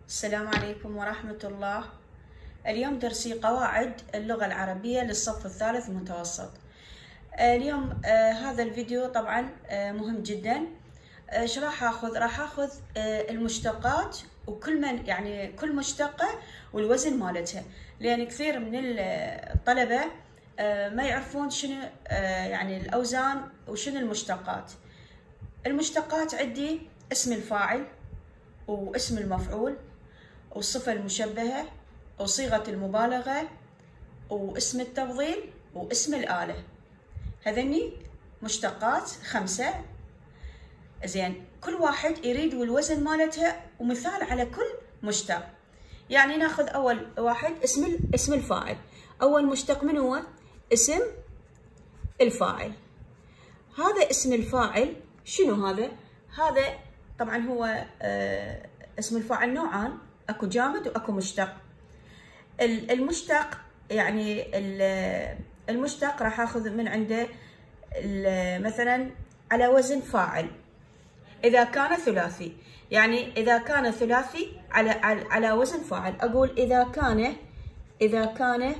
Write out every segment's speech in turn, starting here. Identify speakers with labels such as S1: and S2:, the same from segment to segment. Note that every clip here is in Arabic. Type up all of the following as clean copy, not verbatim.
S1: السلام عليكم ورحمة الله. اليوم درسي قواعد اللغة العربية للصف الثالث متوسط. اليوم هذا الفيديو طبعا مهم جدا. ايش راح اخذ المشتقات وكل من يعني كل مشتقة والوزن مالتها، لان كثير من الطلبة ما يعرفون شنو يعني الاوزان وشنو المشتقات. المشتقات عندي اسم الفاعل واسم المفعول والصفة المشبهة وصيغة المبالغة واسم التفضيل واسم الآلة. هذني مشتقات 5. زين، كل واحد يريد والوزن مالتها ومثال على كل مشتق. يعني ناخذ أول واحد اسم الفاعل. أول مشتق من هو؟ اسم الفاعل. هذا اسم الفاعل شنو هذا؟ هذا طبعا هو اسم الفاعل نوعان، اكو جامد واكو مشتق. المشتق يعني المشتق راح اخذ من عنده مثلا على وزن فاعل اذا كان ثلاثي. يعني اذا كان ثلاثي على وزن فاعل، اقول اذا كان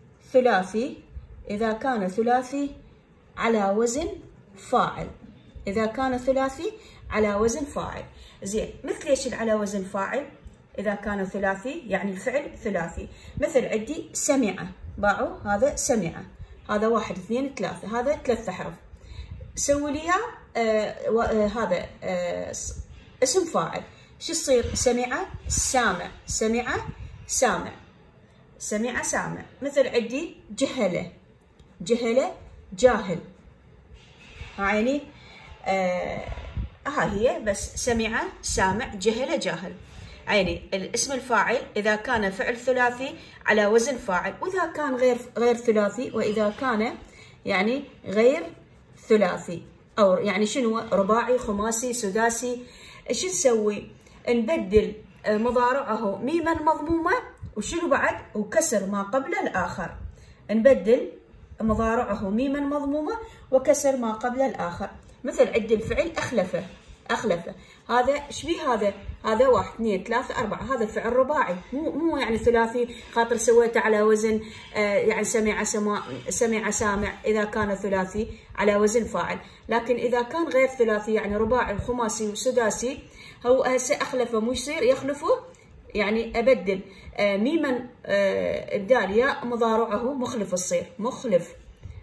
S1: ثلاثي على وزن فاعل. اذا كان ثلاثي على وزن فاعل. زين، مثل ايش على وزن فاعل؟ اذا كان ثلاثي يعني الفعل ثلاثي. مثل عندي سمع، باعوا هذا سمع، هذا 1 2 3، هذا 3 أحرف. سوي لي هذا اسم فاعل. شو يصير؟ سمع سامع، سمع سامع، سمع سامع. مثل عندي جهله جاهل. عيني هي بس سمع سامع جهل جاهل. عيني الاسم الفاعل اذا كان فعل ثلاثي على وزن فاعل، واذا كان غير ثلاثي، واذا كان يعني غير ثلاثي او يعني شنو رباعي خماسي سداسي. ايش نسوي؟ نبدل مضارعه ميما مضمومه وشنو بعد؟ وكسر ما قبل الاخر. نبدل مضارعه ميما مضمومه وكسر ما قبل الاخر. مثل عند الفعل أخلفه، هذا ايش بيه؟ هذا 1 2 3 4، هذا فعل رباعي، مو يعني ثلاثي، خاطر سويته على وزن يعني سمع سامع إذا كان ثلاثي على وزن فاعل. لكن إذا كان غير ثلاثي يعني رباعي وخماسي وسداسي، هو هسه أخلفه مو يصير يخلفه، يعني أبدل ميما إبدال ياء مضارعه مخلف، تصير مخلف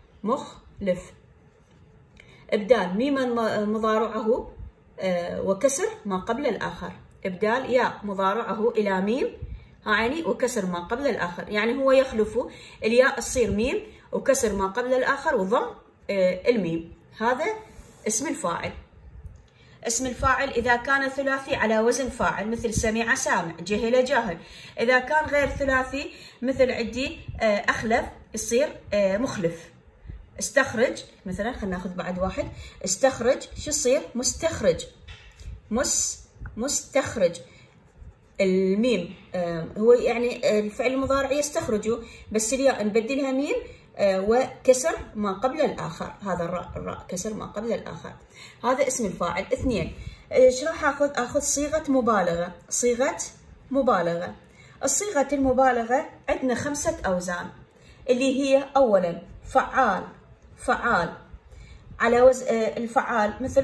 S1: إبدال ميما مضارعه وكسر ما قبل الآخر. إبدال ياء مضارعه إلى ميم عيني وكسر ما قبل الآخر. يعني هو يخلفه، الياء تصير ميم وكسر ما قبل الآخر وضم الميم. هذا اسم الفاعل. اسم الفاعل إذا كان ثلاثي على وزن فاعل، مثل سمع سامع جهل جاهل. إذا كان غير ثلاثي مثل عندي أخلف، يصير مخلف. استخرج مثلا، خلينا ناخذ بعد واحد. استخرج شو يصير؟ مستخرج. الميم هو يعني الفعل المضارع يستخرج، بس الياء نبدلها ميم وكسر ما قبل الآخر. هذا الراء كسر ما قبل الآخر. هذا اسم الفاعل. 2. ايش راح اخذ؟ صيغة مبالغة. الصيغة المبالغة عندنا 5 أوزان، اللي هي أولا فعال على وزن الفعال، مثل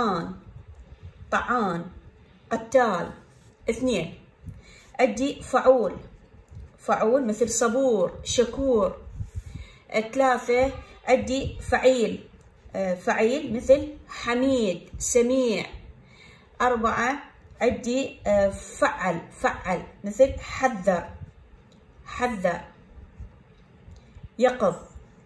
S1: طعان قتال. 2 عندي فعول مثل صبور شكور. 3 عندي فعيل مثل حميد سميع. 4 عندي فعل مثل حذر يقظ.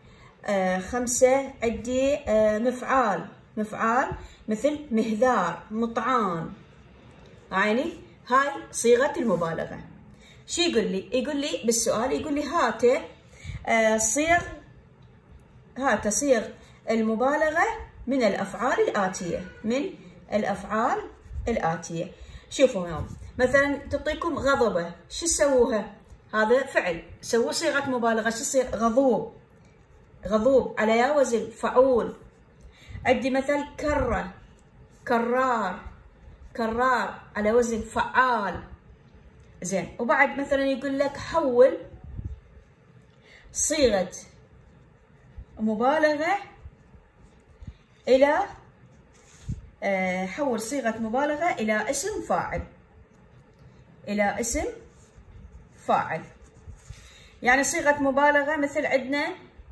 S1: 5 عندي مفعال مثل مهذار مطعان. عيني هاي صيغة المبالغة. شو يقول لي بالسؤال؟ يقول لي هات صيغ المبالغة من الأفعال الآتية. شوفوا يوم مثلا تعطيكم غضبة، شو تسووها؟ هذا فعل، سووا صيغة مبالغة، شو يصير؟ غضوب على وزن فعول. عندي مثل كرار على وزن فعال. زين. وبعد مثلا يقول لك حول صيغة مبالغة إلى حول صيغة مبالغة إلى اسم فاعل، إلى اسم فاعل. يعني صيغة مبالغة مثل عندنا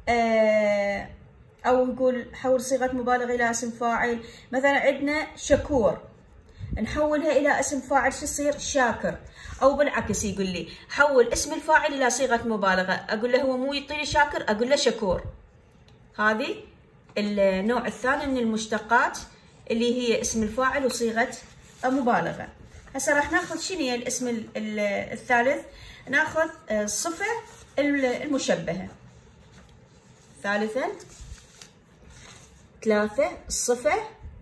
S1: أو يقول حول صيغة مبالغة إلى اسم فاعل. مثلا عندنا شكور، نحولها إلى اسم فاعل شو يصير؟ شاكر. أو بالعكس يقول لي حول اسم الفاعل إلى صيغة مبالغة، أقول له هو مو يعطيني شاكر، أقول له شكور. هذه النوع الثاني من المشتقات اللي هي اسم الفاعل وصيغة مبالغة. هسه راح ناخذ شنو هي الاسم الثالث؟ ناخذ الصفة المشبهة. ثالثا الصفة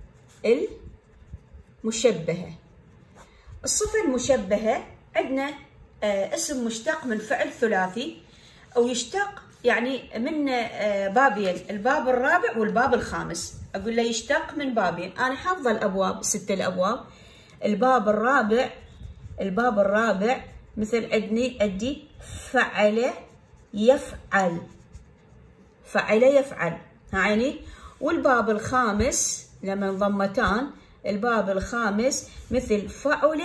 S1: المشبهة. الصفة المشبهة عندنا اسم مشتق من فعل ثلاثي، أو يشتق يعني من بابين، الباب الرابع والباب الخامس. أقول له يشتق من بابين، أنا حافظة الأبواب 6 الأبواب. الباب الرابع مثل عندي فعل يفعل، فعل يفعل، عيني. والباب الخامس لما ضمتان، الباب الخامس مثل فعل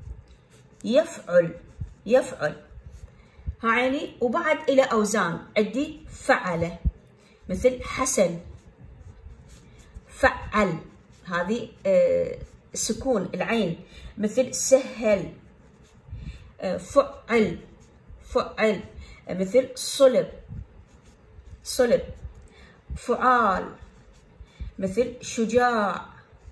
S1: يفعل، عيني. وبعد إلى أوزان عندي فعل مثل حسن، فعل، هذه سكون العين. مثل سهل، فعل، مثل صلب، فعال، مثل شجاع،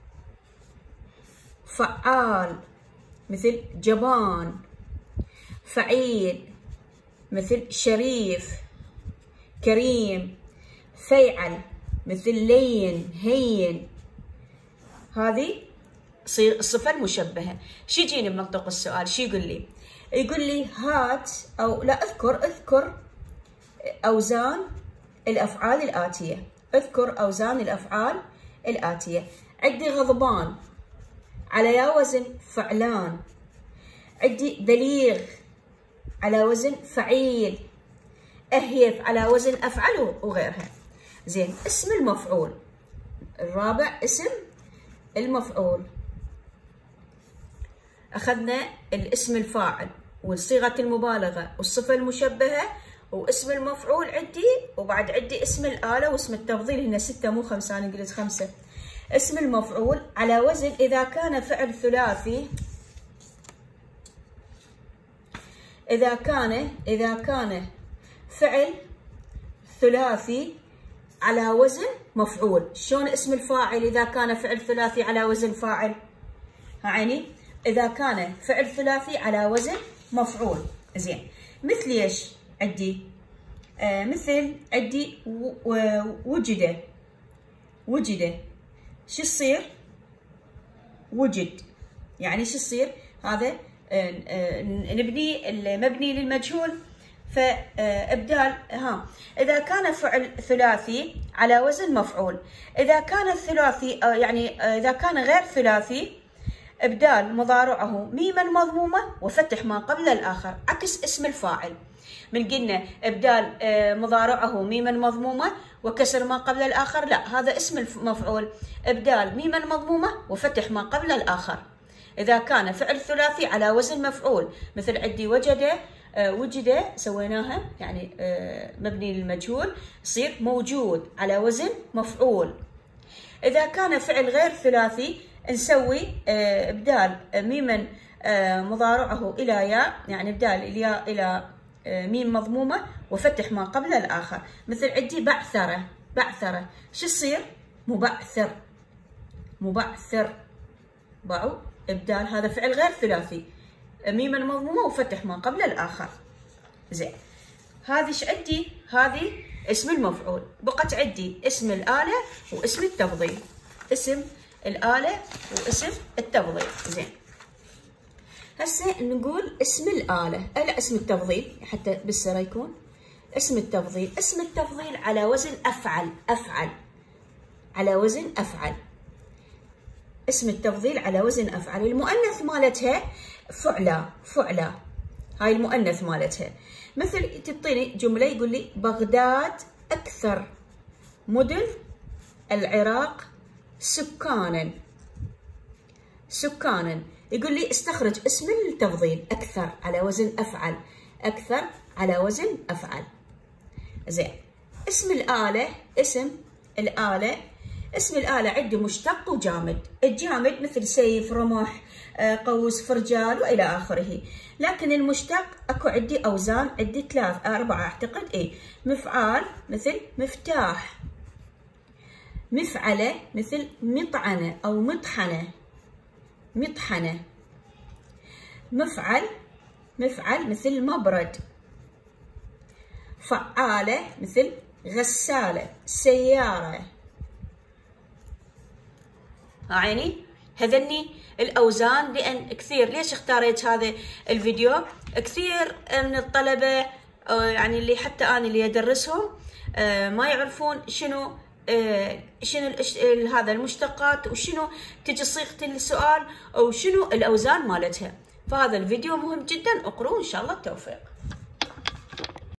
S1: فعال، مثل جبان، فعيل، مثل شريف، كريم، فيعل، مثل لين، هين. هذه الصفة المشبهة. شو يجيني بمنطق السؤال؟ شو يقول لي؟ يقول لي هات أو لا اذكر أوزان الأفعال الآتية. اذكر أوزان الأفعال الآتية. عندي غضبان على وزن فعلان، عندي بليغ على وزن فعيل، أهيف على وزن أفعل وغيرها. زين. اسم المفعول الرابع، اسم المفعول. أخذنا الاسم الفاعل والصيغة المبالغة والصفة المشبهة واسم المفعول عندي، وبعد عندي اسم الآلة واسم التفضيل. هنا 6 مو 5، أنا قلت 5. اسم المفعول على وزن إذا كان فعل ثلاثي، إذا كان فعل ثلاثي على وزن مفعول. شلون اسم الفاعل إذا كان فعل ثلاثي على وزن فاعل؟ عيني. إذا كان فعل ثلاثي على وزن مفعول. زين. مثل ايش عندي؟ مثل عندي وجد. شو يصير؟ وجد. يعني شو يصير؟ هذا نبني المبني للمجهول، فابدال. اذا كان فعل ثلاثي على وزن مفعول، اذا كان الثلاثي يعني اذا كان غير ثلاثي، ابدال مضارعه ميما مضمومه وفتح ما قبل الاخر، عكس اسم الفاعل. من قلنا ابدال مضارعه ميما مضمومه وكسر ما قبل الاخر، لا، هذا اسم المفعول. ابدال ميما مضمومه وفتح ما قبل الاخر. اذا كان فعل ثلاثي على وزن مفعول، مثل عندي وجد سويناها يعني مبني للمجهول، يصير موجود على وزن مفعول. اذا كان فعل غير ثلاثي نسوي ابدال ميما مضارعه الى ياء، يعني ابدال الياء الى ميم مضمومه وفتح ما قبل الاخر. مثل عندي بعثره، شو يصير؟ مبعثر، باعوا ابدال، هذا فعل غير ثلاثي، ميما مضمومه وفتح ما قبل الاخر. زين. هذه ايش عندي؟ هذه اسم المفعول. بقت عندي اسم الآلة واسم التفضيل. اسم الآلة واسم التفضيل. زين. هسه نقول اسم الآلة، لا اسم التفضيل حتى بالسرة يكون اسم التفضيل. اسم التفضيل على وزن أفعل، على وزن أفعل. اسم التفضيل على وزن أفعل. المؤنث مالتها فعلى، هاي المؤنث مالتها. مثل تعطيني جملة يقول لي بغداد أكثر مدن العراق سكانا. سكانا يقول لي استخرج اسم التفضيل أكثر على وزن أفعل. أكثر على وزن أفعل. زين. اسم الآلة. اسم الآلة. اسم الآلة عندي مشتق وجامد. الجامد مثل سيف، رمح، قوس، فرجال وإلى آخره. لكن المشتق أكو عندي أوزان، عندي 4 أعتقد. مفعال مثل مفتاح. مفعلة مثل مطعنة أو مطحنة. مطحنة. مفعل مثل مبرد. فعالة مثل غسالة، سيارة. عيني هذني الأوزان. لأن كثير، ليش اختاريت هذا الفيديو؟ كثير من الطلبة يعني اللي حتى أنا اللي أدرسهم ما يعرفون شنو هذا المشتقات، وشنو تجي صيغة السؤال، أو شنو الأوزان مالتها. فهذا الفيديو مهم جدا، اقروه إن شاء الله التوفيق.